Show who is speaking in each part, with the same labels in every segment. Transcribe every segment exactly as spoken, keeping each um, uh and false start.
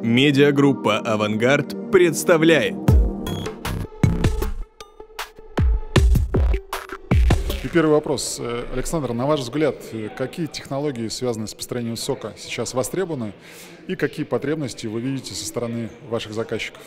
Speaker 1: Медиагруппа «Авангард» представляет.
Speaker 2: И первый вопрос. Александр, на ваш взгляд, какие технологии, связанные с построением сока, сейчас востребованы и какие потребности вы видите со стороны ваших заказчиков?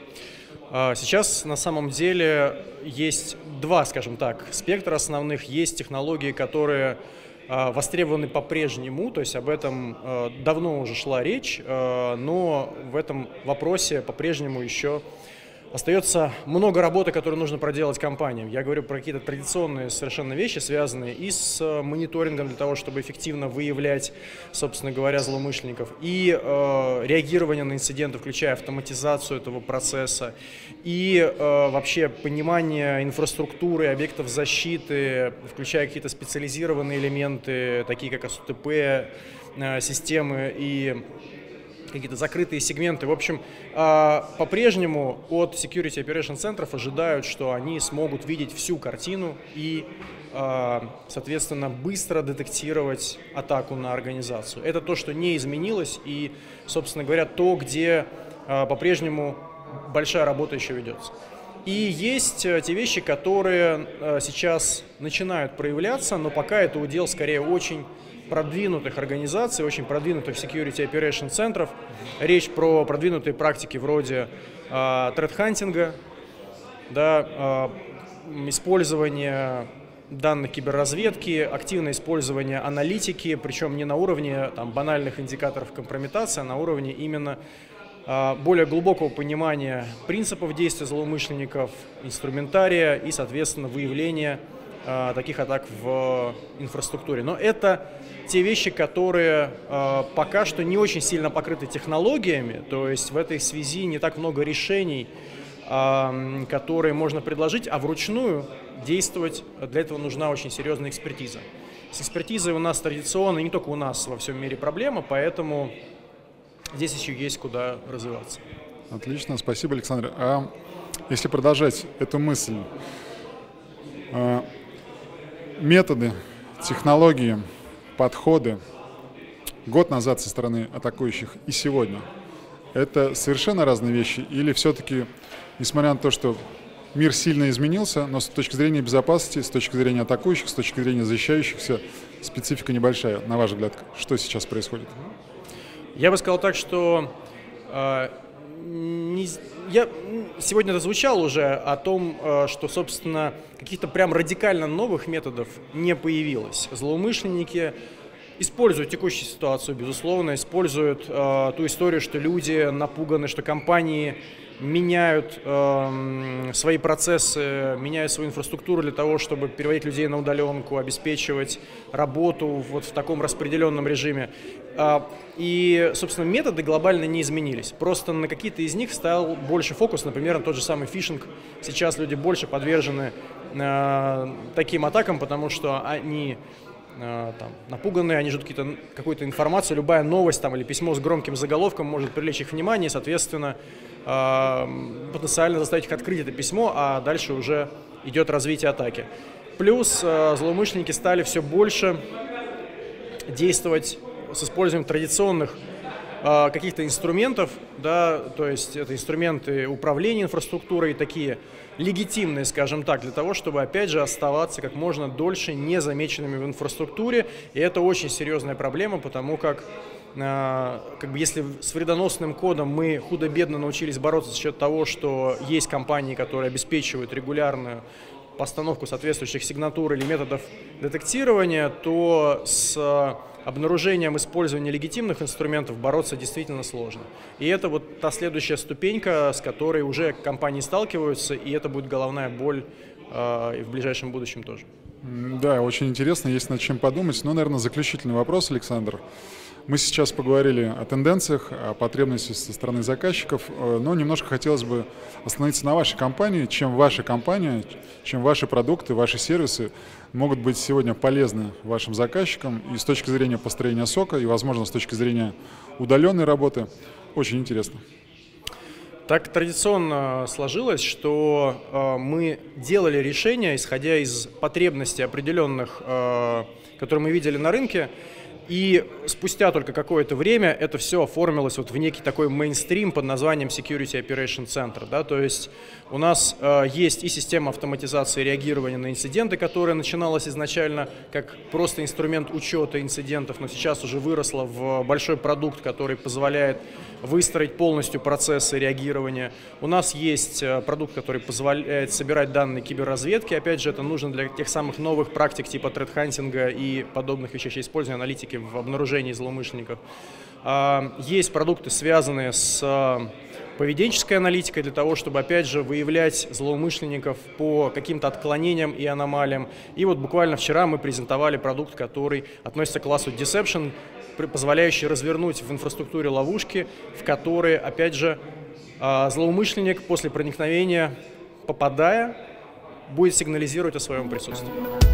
Speaker 3: Сейчас на самом деле есть два, скажем так, спектра основных. Есть технологии, которые востребованы по-прежнему, то есть об этом давно уже шла речь, но в этом вопросе по-прежнему еще остается много работы, которую нужно проделать компаниям. Я говорю про какие-то традиционные совершенно вещи, связанные и с мониторингом для того, чтобы эффективно выявлять, собственно говоря, злоумышленников, и э, реагирование на инциденты, включая автоматизацию этого процесса, и э, вообще понимание инфраструктуры, объектов защиты, включая какие-то специализированные элементы, такие как эс о тэ пэ, э, системы и какие-то закрытые сегменты. В общем, по-прежнему от Security Operation центров ожидают, что они смогут видеть всю картину и, соответственно, быстро детектировать атаку на организацию. Это то, что не изменилось, и, собственно говоря, то, где по-прежнему большая работа еще ведется. И есть те вещи, которые сейчас начинают проявляться, но пока это удел скорее очень продвинутых организаций, очень продвинутых Security Operation центров. Речь про продвинутые практики вроде э, threat-хантинга, да, э, использование данных киберразведки, активное использование аналитики, причем не на уровне там, банальных индикаторов компрометации, а на уровне именно э, более глубокого понимания принципов действия злоумышленников, инструментария и, соответственно, выявления э, таких атак в инфраструктуре. Но это те вещи, которые э, пока что не очень сильно покрыты технологиями, то есть в этой связи не так много решений, э, которые можно предложить, а вручную действовать для этого нужна очень серьезная экспертиза. С экспертизой у нас традиционно, не только у нас во всем мире проблема, поэтому здесь еще есть куда развиваться.
Speaker 2: Отлично, спасибо, Александр. А если продолжать эту мысль, э, методы, технологии, подходы год назад со стороны атакующих и сегодня – это совершенно разные вещи? Или все-таки, несмотря на то, что мир сильно изменился, но с точки зрения безопасности, с точки зрения атакующих, с точки зрения защищающихся, специфика небольшая? На ваш взгляд, что сейчас происходит?
Speaker 3: Я бы сказал так, что э, не, я, сегодня это звучало уже о том, э, что, собственно, каких-то прям радикально новых методов не появилось. Злоумышленники используют текущую ситуацию, безусловно, используют э, ту историю, что люди напуганы, что компании меняют э, свои процессы, меняют свою инфраструктуру для того, чтобы переводить людей на удаленку, обеспечивать работу вот в таком распределенном режиме. Э, и, собственно, методы глобально не изменились. Просто на какие-то из них стал больше фокус, например, на тот же самый фишинг. Сейчас люди больше подвержены э, таким атакам, потому что они э, там, напуганы, они ждут какую-то информацию, любая новость там, или письмо с громким заголовком может привлечь их внимание, и, соответственно, потенциально заставить их открыть это письмо, а дальше уже идет развитие атаки. Плюс злоумышленники стали все больше действовать с использованием традиционных каких-то инструментов, да, то есть это инструменты управления инфраструктурой, такие легитимные, скажем так, для того, чтобы, опять же, оставаться как можно дольше незамеченными в инфраструктуре. И это очень серьезная проблема, потому как как бы если с вредоносным кодом мы худо-бедно научились бороться за счет того, что есть компании, которые обеспечивают регулярную постановку соответствующих сигнатур или методов детектирования, то с обнаружением использования легитимных инструментов бороться действительно сложно. И это вот та следующая ступенька, с которой уже компании сталкиваются, и это будет головная боль э, и в ближайшем будущем тоже.
Speaker 2: Да, очень интересно, есть над чем подумать. Но, наверное, заключительный вопрос, Александр. Мы сейчас поговорили о тенденциях, о потребностях со стороны заказчиков, но немножко хотелось бы остановиться на вашей компании. Чем ваша компания, чем ваши продукты, ваши сервисы могут быть сегодня полезны вашим заказчикам и с точки зрения построения сока, и, возможно, с точки зрения удаленной работы. Очень интересно.
Speaker 3: Так традиционно сложилось, что э, мы делали решения, исходя из потребностей определенных, э, которые мы видели на рынке. И спустя только какое-то время это все оформилось вот в некий такой мейнстрим под названием Security Operation Center. Да? То есть у нас э, есть и система автоматизации реагирования на инциденты, которая начиналась изначально как просто инструмент учета инцидентов, но сейчас уже выросла в большой продукт, который позволяет выстроить полностью процессы реагирования. У нас есть э, продукт, который позволяет собирать данные киберразведки. Опять же, это нужно для тех самых новых практик типа тредхантинга и подобных вещей, использования аналитики в обнаружении злоумышленников. Есть продукты, связанные с поведенческой аналитикой, для того, чтобы, опять же, выявлять злоумышленников по каким-то отклонениям и аномалиям. И вот буквально вчера мы презентовали продукт, который относится к классу Deception, позволяющий развернуть в инфраструктуре ловушки, в которые, опять же, злоумышленник после проникновения, попадая, будет сигнализировать о своем присутствии.